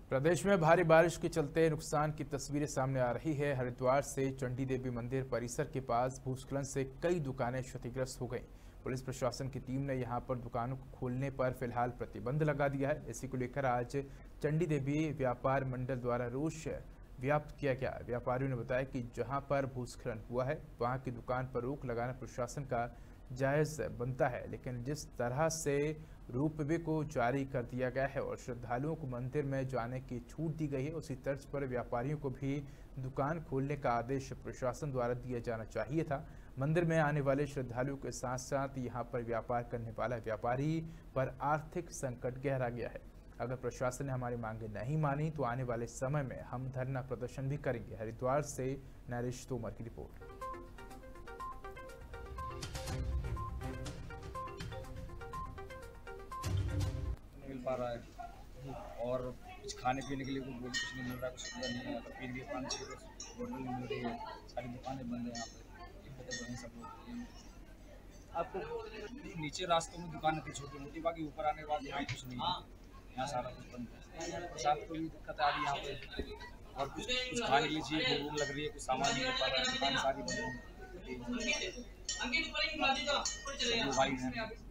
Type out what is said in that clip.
प्रदेश में भारी बारिश के चलते नुकसान की तस्वीरें सामने आ रही है। हरिद्वार से चंडी देवी मंदिर परिसर के पास भूस्खलन से कई दुकानें क्षतिग्रस्त हो गईं। पुलिस प्रशासन की टीम ने यहां पर दुकानों को खोलने पर फिलहाल प्रतिबंध लगा दिया है। इसी को लेकर आज चंडी देवी व्यापार मंडल द्वारा रोष व्याप्त किया गया। व्यापारियों ने बताया कि जहां पर भूस्खलन हुआ है वहां की दुकान पर रोक लगाना प्रशासन का जायज बनता है, लेकिन जिस तरह से रोपवे को जारी कर दिया गया है और श्रद्धालुओं को मंदिर में जाने की छूट दी गई है, उसी तर्ज पर व्यापारियों को भी दुकान खोलने का आदेश प्रशासन द्वारा दिया जाना चाहिए था। मंदिर में आने वाले श्रद्धालुओं के साथ साथ यहां पर व्यापार करने वाला व्यापारी पर आर्थिक संकट गहरा गया है। अगर प्रशासन ने हमारी मांगे नहीं मानी तो आने वाले समय में हम धरना प्रदर्शन भी करेंगे। हरिद्वार से नरेश तोमर की रिपोर्ट। मिल पा रहा है और कुछ खाने पीने के लिए कुछ नहीं मिल रहा है, कुछ सुविधा नहीं है। अगर पीने के लिए पानी चाहिए तो बोतल नहीं मिल रही है। सारी दुकानें बंद है यहाँ पे, सब लोग। आपको नीचे रास्तों में दुकान थी छोटी मोटी, बाकी ऊपर आने के बाद यहाँ कुछ नहीं है। यहाँ सारा कुछ बंद है। प्रसाद को भी दिक्कत आ रही है यहाँ पे, और कुछ खाने के लिए चीज़ भूख लग रही है, कुछ सामान नहीं मिल पा रहा है। दुकान सारी बंद है।